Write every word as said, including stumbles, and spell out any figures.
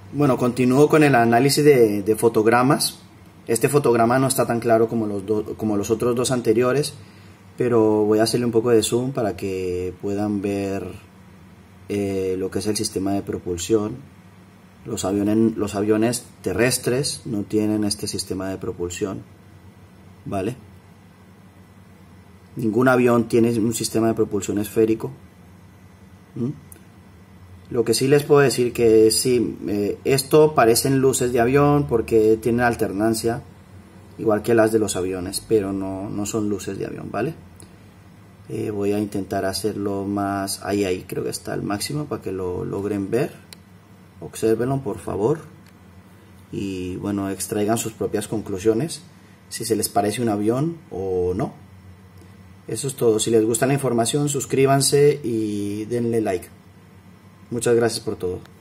Bueno, continúo con el análisis de, de fotogramas. Este fotograma no está tan claro como los, do, como los otros dos anteriores, pero voy a hacerle un poco de zoom para que puedan ver eh, lo que es el sistema de propulsión. Los aviones, los aviones terrestres no tienen este sistema de propulsión, ¿vale? Ningún avión tiene un sistema de propulsión esférico. ¿Mm? Lo que sí les puedo decir que sí, eh, esto parecen luces de avión porque tienen alternancia, igual que las de los aviones, pero no, no son luces de avión, ¿vale? Eh, voy a intentar hacerlo más, ahí, ahí, creo que está al máximo para que lo logren ver. Obsérvenlo, por favor. Y bueno, extraigan sus propias conclusiones, si se les parece un avión o no. Eso es todo. Si les gusta la información, suscríbanse y denle like. Muchas gracias por todo.